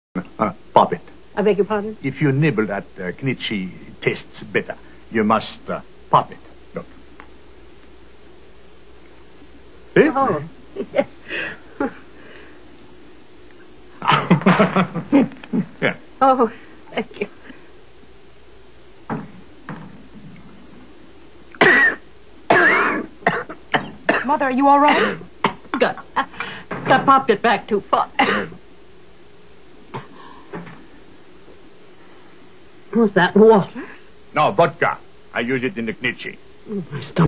Pop it. I beg your pardon? If you nibble at Knichie tastes better, you must pop it. Look. See? Oh, yes. Yeah. Oh, thank you. Mother, are you all right? I popped it back too far. Was that water? No, vodka. I use it in the Knichie. My stomach.